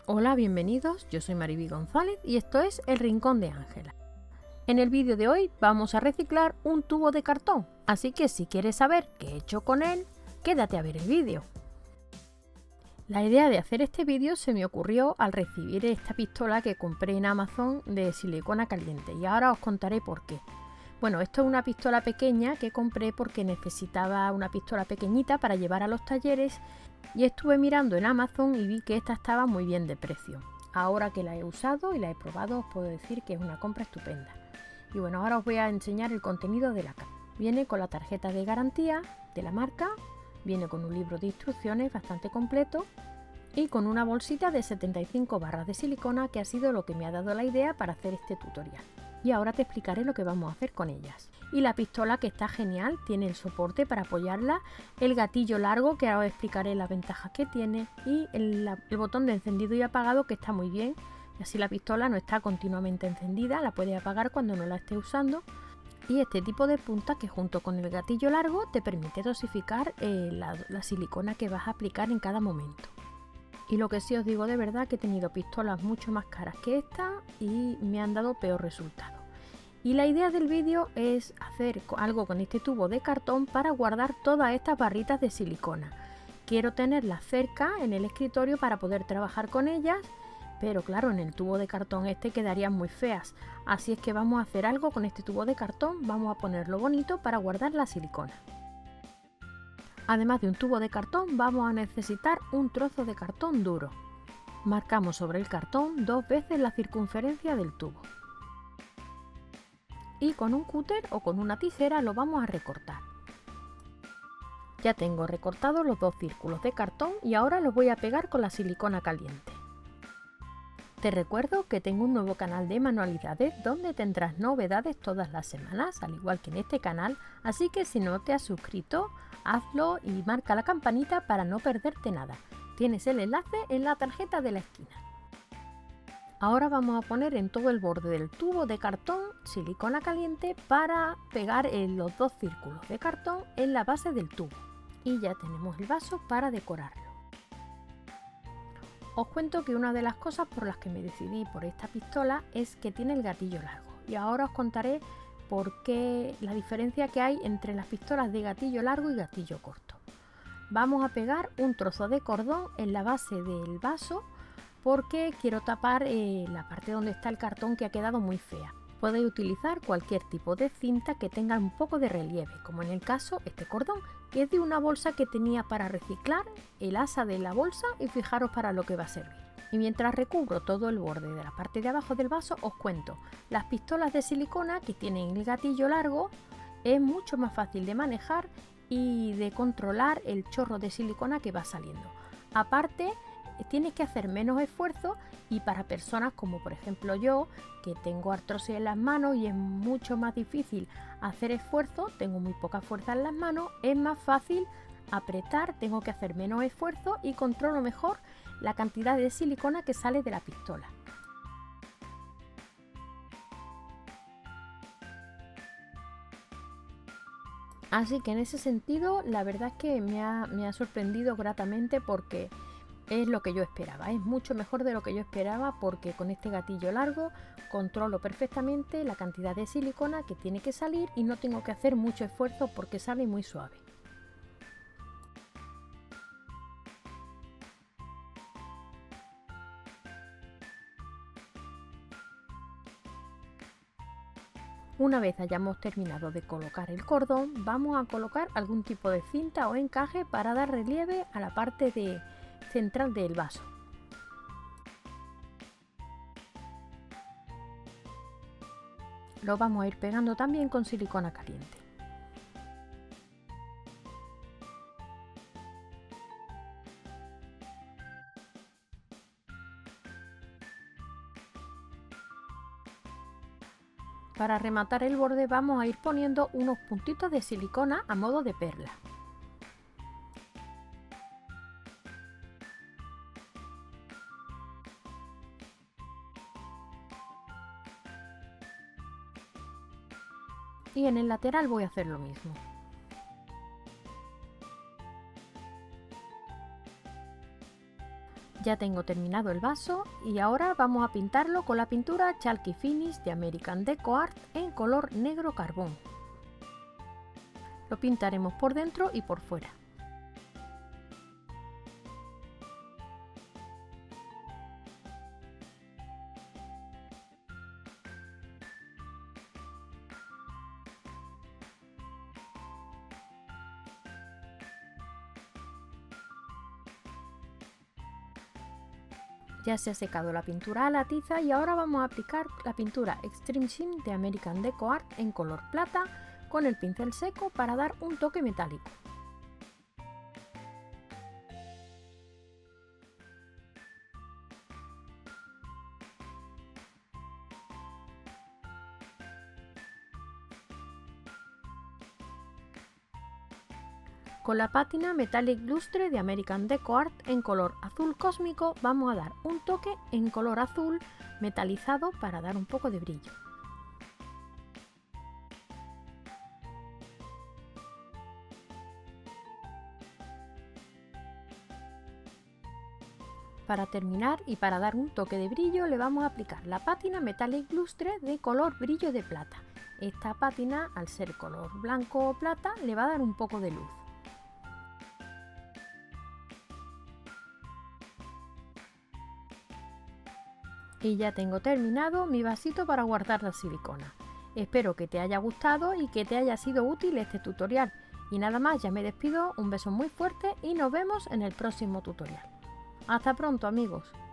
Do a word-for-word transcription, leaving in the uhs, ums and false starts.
Hola, bienvenidos, yo soy Mariby González y esto es El Rincón de Ángela. En el vídeo de hoy vamos a reciclar un tubo de cartón, así que si quieres saber qué he hecho con él, quédate a ver el vídeo. La idea de hacer este vídeo se me ocurrió al recibir esta pistola que compré en Amazon de silicona caliente y ahora os contaré por qué. Bueno, esto es una pistola pequeña que compré porque necesitaba una pistola pequeñita para llevar a los talleres y estuve mirando en Amazon y vi que esta estaba muy bien de precio. Ahora que la he usado y la he probado os puedo decir que es una compra estupenda. Y bueno, ahora os voy a enseñar el contenido de la caja. Viene con la tarjeta de garantía de la marca, viene con un libro de instrucciones bastante completo y con una bolsita de setenta y cinco barras de silicona que ha sido lo que me ha dado la idea para hacer este tutorial. Y ahora te explicaré lo que vamos a hacer con ellas. Y la pistola, que está genial, tiene el soporte para apoyarla, el gatillo largo, que ahora os explicaré las ventajas que tiene, y el, el botón de encendido y apagado, que está muy bien, y así la pistola no está continuamente encendida, la puedes apagar cuando no la estés usando. Y este tipo de punta que junto con el gatillo largo te permite dosificar eh, la, la silicona que vas a aplicar en cada momento. Y lo que sí os digo de verdad, que he tenido pistolas mucho más caras que esta y me han dado peor resultado. Y la idea del vídeo es hacer algo con este tubo de cartón para guardar todas estas barritas de silicona. Quiero tenerlas cerca en el escritorio para poder trabajar con ellas, pero claro, en el tubo de cartón este quedarían muy feas. Así es que vamos a hacer algo con este tubo de cartón, vamos a ponerlo bonito para guardar la silicona. Además de un tubo de cartón, vamos a necesitar un trozo de cartón duro. Marcamos sobre el cartón dos veces la circunferencia del tubo. Y con un cúter o con una tijera lo vamos a recortar. Ya tengo recortados los dos círculos de cartón y ahora los voy a pegar con la silicona caliente. Te recuerdo que tengo un nuevo canal de manualidades donde tendrás novedades todas las semanas, al igual que en este canal, así que si no te has suscrito, hazlo y marca la campanita para no perderte nada. Tienes el enlace en la tarjeta de la esquina. Ahora vamos a poner en todo el borde del tubo de cartón silicona caliente para pegar en los dos círculos de cartón en la base del tubo. Y ya tenemos el vaso para decorarlo. Os cuento que una de las cosas por las que me decidí por esta pistola es que tiene el gatillo largo. Y ahora os contaré por qué, la diferencia que hay entre las pistolas de gatillo largo y gatillo corto. Vamos a pegar un trozo de cordón en la base del vaso porque quiero tapar eh, la parte donde está el cartón, que ha quedado muy fea. Podéis utilizar cualquier tipo de cinta que tenga un poco de relieve, como en el caso este cordón, que es de una bolsa que tenía para reciclar, el asa de la bolsa, y fijaros para lo que va a servir. Y mientras recubro todo el borde de la parte de abajo del vaso, os cuento, las pistolas de silicona que tienen el gatillo largo es mucho más fácil de manejar y de controlar el chorro de silicona que va saliendo. Aparte, tienes que hacer menos esfuerzo, y para personas como por ejemplo yo, que tengo artrosis en las manos y es mucho más difícil hacer esfuerzo, tengo muy poca fuerza en las manos, es más fácil apretar, tengo que hacer menos esfuerzo y controlo mejor la cantidad de silicona que sale de la pistola. Así que en ese sentido la verdad es que me ha, me ha sorprendido gratamente, porque es lo que yo esperaba, es mucho mejor de lo que yo esperaba, porque con este gatillo largo controlo perfectamente la cantidad de silicona que tiene que salir y no tengo que hacer mucho esfuerzo porque sale muy suave. Una vez hayamos terminado de colocar el cordón, vamos a colocar algún tipo de cinta o encaje para dar relieve a la parte de central del vaso. Lo vamos a ir pegando también con silicona caliente. Para rematar el borde vamos a ir poniendo unos puntitos de silicona a modo de perla. Y en el lateral voy a hacer lo mismo. Ya tengo terminado el vaso y ahora vamos a pintarlo con la pintura Chalky Finish de American Deco Art en color negro carbón. Lo pintaremos por dentro y por fuera. Ya se ha secado la pintura a la tiza y ahora vamos a aplicar la pintura Extreme Sheen de American Deco Art en color plata con el pincel seco para dar un toque metálico. Con la pátina Metallic Lustre de American Deco Art en color azul cósmico vamos a dar un toque en color azul metalizado para dar un poco de brillo. Para terminar y para dar un toque de brillo le vamos a aplicar la pátina Metallic Lustre de color brillo de plata. Esta pátina, al ser color blanco o plata, le va a dar un poco de luz. Y ya tengo terminado mi vasito para guardar la silicona. Espero que te haya gustado y que te haya sido útil este tutorial. Y nada más, ya me despido, un beso muy fuerte y nos vemos en el próximo tutorial. Hasta pronto, amigos.